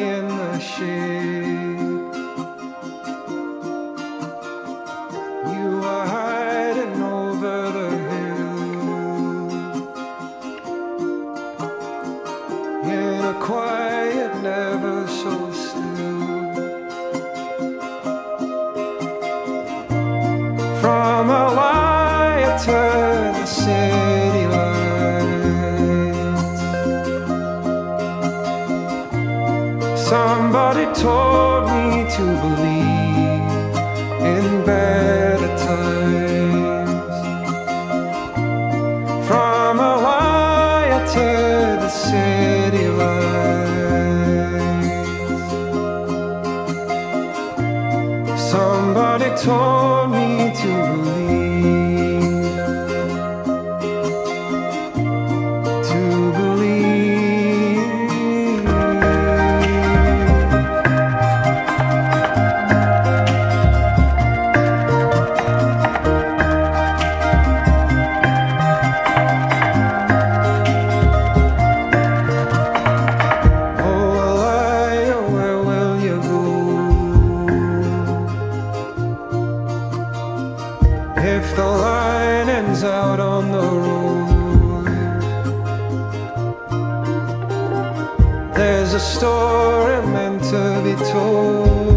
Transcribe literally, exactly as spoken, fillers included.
in the shade. You are hiding over the hill in a quiet, never so still. From olalla to the city lights, somebody told me to believe in better times. From olalla to the city lights, somebody told me to believe, to believe. Oh, olalla, where will you go? If the line ends out on the road, there's a story meant to be told.